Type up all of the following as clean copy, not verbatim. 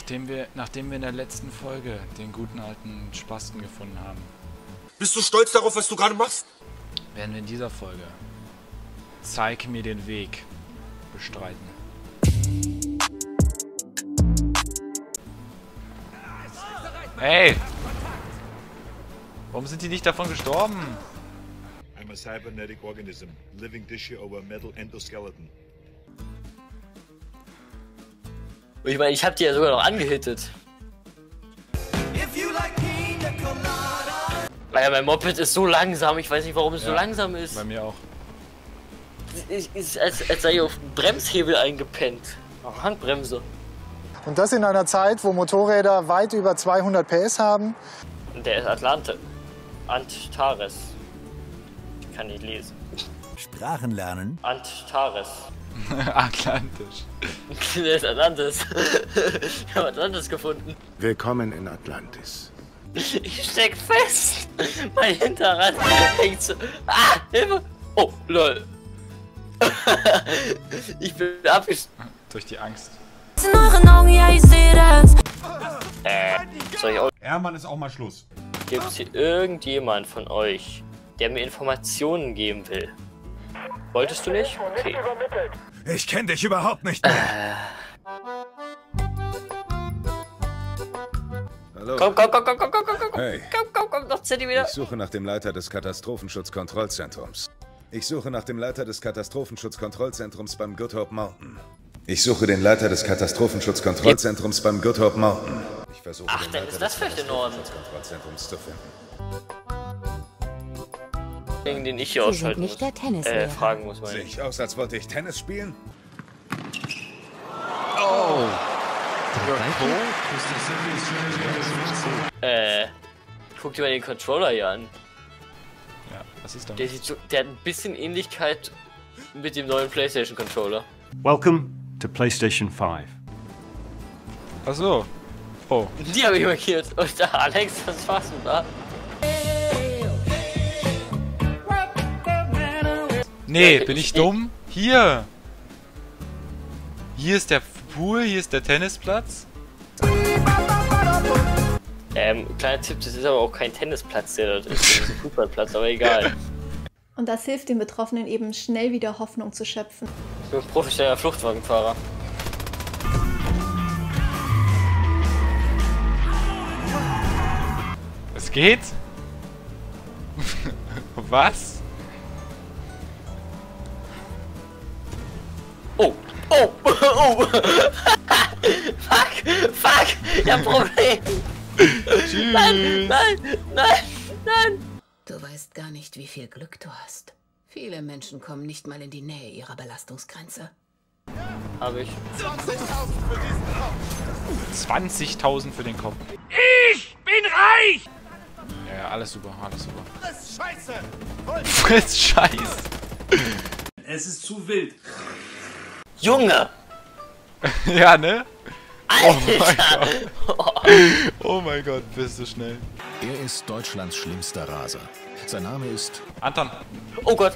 Nachdem wir in der letzten Folge den guten alten Spasten gefunden haben, bist du stolz darauf, was du gerade machst? werden wir in dieser Folge Zeig mir den Weg bestreiten. Ey! Warum sind die nicht davon gestorben? I'm a cybernetic organism, living tissue over a metal endoskeleton. Ich meine, ich hab die ja sogar noch angehittet. Naja, mein Moped ist so langsam, ich weiß nicht, warum es so langsam ist. Bei mir auch. Es ist, als sei ich auf den Bremshebel eingepennt. Auf Handbremse. Und das in einer Zeit, wo Motorräder weit über 200 PS haben. Der ist Antares. Ich kann nicht lesen. Sprachen lernen. Antares. Atlantisch. Der ist Atlantis. Ich habe Atlantis gefunden. Willkommen in Atlantis. Ich steck fest. Mein Hinterrad hängt so. Ah, Hilfe. Oh, lol. Ich bin abgeschnitten. Durch die Angst. Soll ich auch... Hermann, ist auch mal Schluss. Gibt es hier irgendjemand von euch, der mir Informationen geben will? Wolltest du nicht? Okay. Ich kenne dich überhaupt nicht mehr. Hallo. Komm, Hey. komm, noch Zentimeter. Ich suche nach dem Leiter des Katastrophenschutzkontrollzentrums. Ich suche nach dem Leiter des Katastrophenschutzkontrollzentrums beim Good Hope Mountain. Ich suche den Leiter des Katastrophenschutzkontrollzentrums beim Good Hope Mountain. Ich versuche Ach, den dann Leiter ist das des vielleicht in Ordnung. Katastrophenschutzkontrollzentrums zu finden. Den ich hier ausschalten muss. Fragen muss man Sehe nicht. ich aus, als wollte ich Tennis spielen? Guck dir mal den Controller hier an. Ja, was ist da? Der sieht so, der hat ein bisschen Ähnlichkeit mit dem neuen PlayStation Controller. Welcome to PlayStation 5. Ach so. Oh. Die habe ich markiert. Und da, Alex, was warst du da? Nee, bin ich dumm? Hier! Hier ist der Pool, hier ist der Tennisplatz. Kleiner Tipp, das ist aber auch kein Tennisplatz, der dort ist. Das ist ein Fußballplatz, aber egal. Und das hilft den Betroffenen eben schnell wieder Hoffnung zu schöpfen. Ich bin professioneller Fluchtwagenfahrer. Es geht? Was? Oh! Fuck! Ich hab Problem! Tschüss! Nein! Du weißt gar nicht, wie viel Glück du hast. Viele Menschen kommen nicht mal in die Nähe ihrer Belastungsgrenze. Hab ich. 20.000 für den Kopf. Ich bin reich! Ja, alles super, alles super. Friss Scheiße! Friss Scheiß! Es ist zu wild. Junge! Ja, ne? Oh mein Alter! Gott. Oh mein Gott, bist du schnell. Er ist Deutschlands schlimmster Raser. Sein Name ist... Anton. Oh Gott!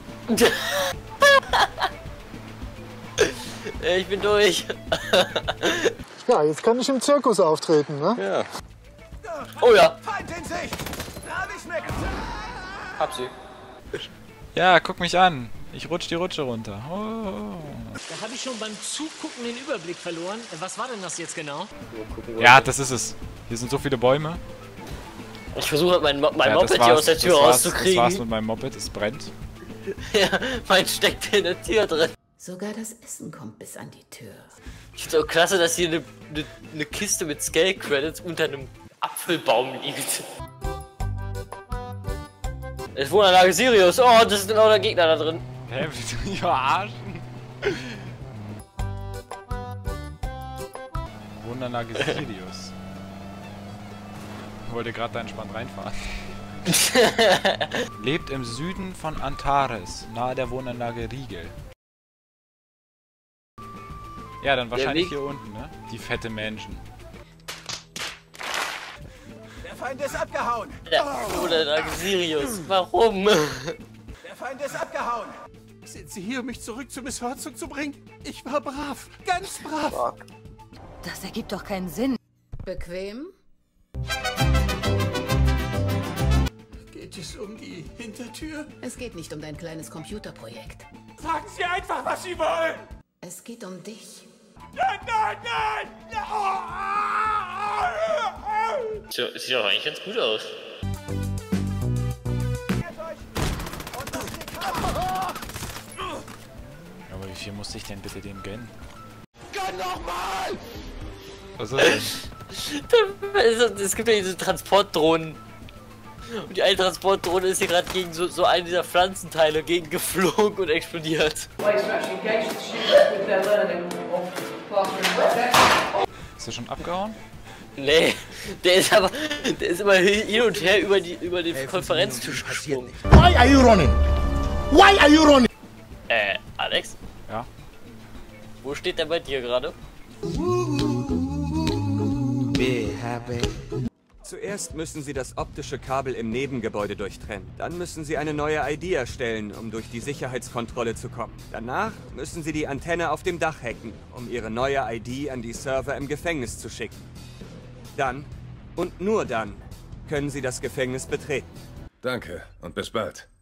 Ich bin durch. Ja, jetzt kann ich im Zirkus auftreten, ne? Ja. Oh ja. Feind in Sicht! Hab ich mir Hab sie. Ja, guck mich an. Ich rutsch die Rutsche runter. Oh. Da habe ich schon beim Zugucken den Überblick verloren. Was war denn das jetzt genau? Ja, das ist es. Hier sind so viele Bäume. Ich versuche mein Ja, Moped hier aus der Tür rauszukriegen. Das war's mit meinem Moped, es brennt. Ja, mein steckt in der Tür drin. Sogar das Essen kommt bis an die Tür. Ich finde auch klasse, dass hier eine Kiste mit Scale-Credits unter einem Apfelbaum liegt. Es Wohnanlage Sirius. Oh, das ist genau der Gegner da drin. Hä, willst du mich verarschen? Wunderlage Sirius. Ich wollte gerade da entspannt reinfahren. Lebt im Süden von Antares, nahe der Wohnanlage Riegel. Ja, dann wahrscheinlich hier unten, ne? Die fette Menschen. Der Feind ist abgehauen! Wohnanlage Sirius. Warum? Der Feind ist abgehauen! Sind Sie hier, um mich zurück zu Miss Herzog zu bringen? Ich war brav, ganz brav. Das ergibt doch keinen Sinn. Bequem? Geht es um die Hintertür? Es geht nicht um dein kleines Computerprojekt. Sagen Sie einfach, was Sie wollen! Es geht um dich. Nein, nein, nein! Sieht doch eigentlich ganz gut aus. Aber wie viel musste ich denn bitte dem gönnen? Gönn nochmal! Was ist das? Es gibt ja diese Transportdrohnen. Und die eine Transportdrohne ist hier gerade gegen so eine dieser Pflanzenteile gegen geflogen und explodiert. Ist der schon abgehauen? Nee, der ist immer hin und her über den Konferenztisch gesprungen. Why are you running? Why are you running? Alex? Ja? Wo steht der bei dir gerade? Be happy. Zuerst müssen Sie das optische Kabel im Nebengebäude durchtrennen. Dann müssen Sie eine neue ID erstellen, um durch die Sicherheitskontrolle zu kommen. Danach müssen Sie die Antenne auf dem Dach hacken, um Ihre neue ID an die Server im Gefängnis zu schicken. Dann, und nur dann, können Sie das Gefängnis betreten. Danke und bis bald.